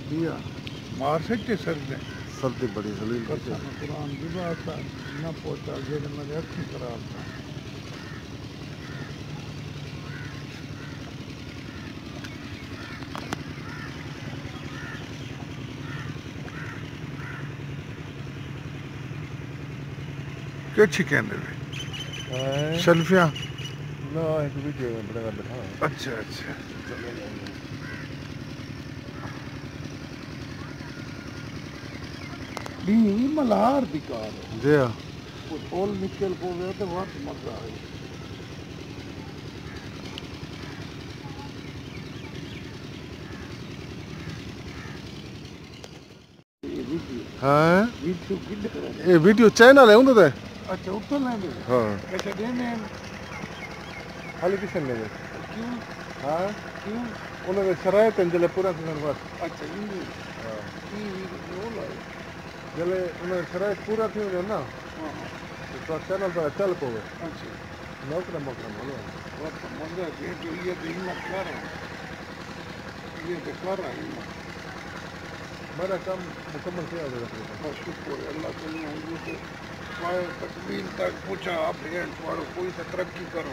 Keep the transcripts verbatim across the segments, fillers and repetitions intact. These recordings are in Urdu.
دیا مار سکتے سر نے سردی بڑی ذلیل قسم قرآن کی بات ہے نہ پہنچا جیڑے میرے اکھی خراب تھا کیا چھکیندے ہوئے شلفیاں نہ ایک ویڈیو میں بڑا بٹھا اچھا اچھا ڈی ملہار دی کار ہے جی ہاں وہ ٹھول نکل کو گیا تو وقت مزہ آئی ہاں ویڈیو کڈ کریں یہ ویڈیو چینل ہے اندر تے اچھا اتر لیں گے ہاں پیسے دینے ہیں خالی کشن لے کیوں ہاں کیوں انہوں نے شرائط ہیں جلے پورا تھا بس اچھا یہ یہ ویڈیو لائے جلے انہوں نے شرائط پورا تھی ہونے نا ہاں تو چینل پر چل پوے اچھا نوکرا موکرا مولو وقت مزہ ہے جو یہ تو ہمت کر رہا یہ تو کر رہا ہمت میرا کام مکمل کیا ہوگا بس شکر ہے اللہ کے لیے یہ تو پائے تکمیل تک پہنچا آپ اینڈ پڑھو کوئی سے ترقی کرو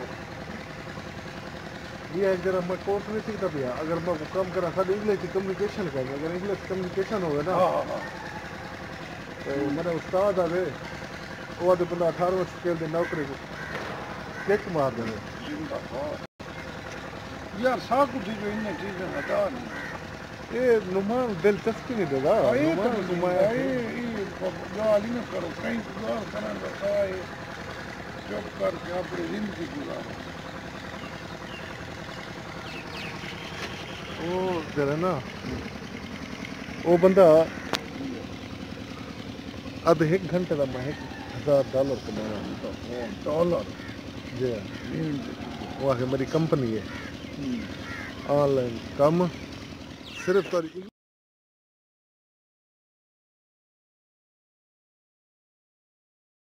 یہ ایک ذرا میں کورس نہیں سیکھتا پیا اگر میں کام کرا سب انگلش کی کمیونیکیشن کریں اگر انگلش کمیونیکیشن ہوگا نا ہاں ہاں تو میرا استاد آدھے وہ آدھے بندہ اٹھارہویں سکیل دی نوکری کو کک مار دے زندہ باد یار ساکو تھی جو انہیں چیزیں ہٹا نہیں یہ نمان دلچسپی نہیں دے گا آئے تو نمان بزرگ نمایاں آئے گال ہی نہ کرو کہیں گزار کرنے کا آئے چپ کر کے اپنی زندگی گزارو وہ جرا نا وہ بندہ اب ایک گھنٹے کا میں ایک ہزار ڈالر کمانا ڈالر جی وہ آ کے میری کمپنی ہے آن لائن کم صرف تاری